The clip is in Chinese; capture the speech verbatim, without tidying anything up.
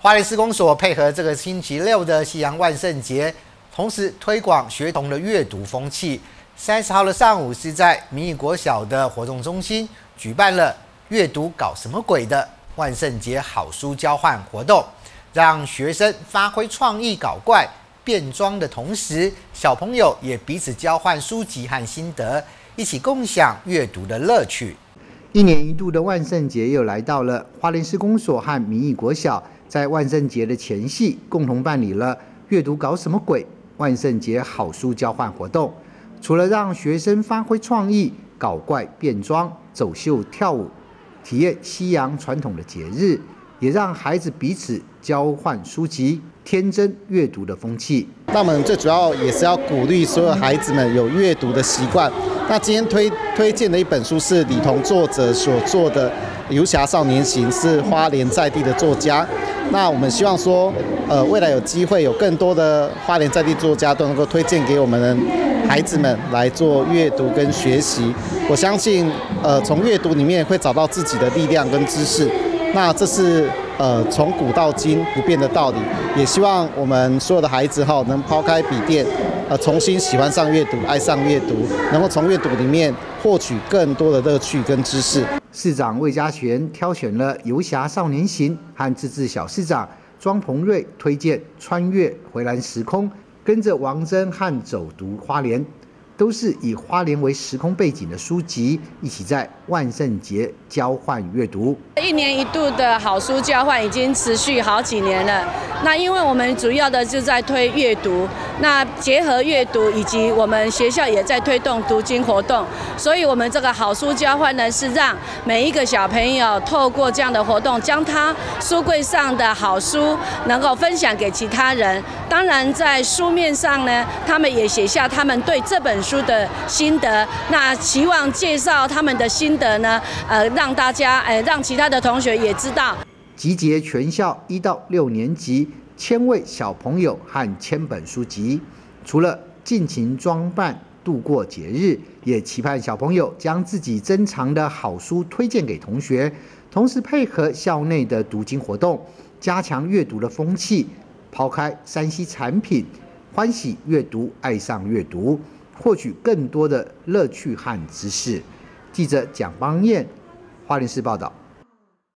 花莲市公所配合这个星期六的西洋万圣节，同时推广学童的阅读风气。三十号的上午是在民意国小的活动中心举办了“阅读搞什么鬼”的万圣节好书交换活动，让学生发挥创意搞怪、变装的同时，小朋友也彼此交换书籍和心得，一起共享阅读的乐趣。一年一度的万圣节又来到了，花莲市公所和民意国小在万圣节的前夕共同办理了“阅读搞什么鬼”万圣节好书交换活动。除了让学生发挥创意、搞怪变装、走秀跳舞，体验西洋传统的节日，也让孩子彼此交换书籍，天真阅读的风气。 那我们最主要也是要鼓励所有孩子们有阅读的习惯。那今天推推荐的一本书是李彤作者所做的《游侠少年行》，是花莲在地的作家。那我们希望说，呃，未来有机会有更多的花莲在地作家都能够推荐给我们的孩子们来做阅读跟学习。我相信，呃，从阅读里面会找到自己的力量跟知识。那这是呃从古到今不变的道理。也希望我们所有的孩子哈，能抛开笔电，呃，重新喜欢上阅读，爱上阅读，能够从阅读里面获取更多的乐趣跟知识。 市长魏家璇挑选了《游侠少年行》和自治小市长庄鹏瑞推荐《穿越回蓝时空》，跟着王真和走读花莲，都是以花莲为时空背景的书籍，一起在万圣节交换阅读。 一年一度的好书交换已经持续好几年了。那因为我们主要的就在推阅读，那结合阅读以及我们学校也在推动读经活动，所以我们这个好书交换呢，是让每一个小朋友透过这样的活动，将他书柜上的好书能够分享给其他人。当然，在书面上呢，他们也写下他们对这本书的心得。那期望介绍他们的心得呢，呃，让大家，呃，让其他的同学也知道。 集结全校一到六年级千位小朋友和千本书籍，除了尽情装扮度过节日，也期盼小朋友将自己珍藏的好书推荐给同学，同时配合校内的读经活动，加强阅读的风气，抛开三 C 产品，欢喜阅读，爱上阅读，获取更多的乐趣和知识。记者蒋邦彦，花莲市报道。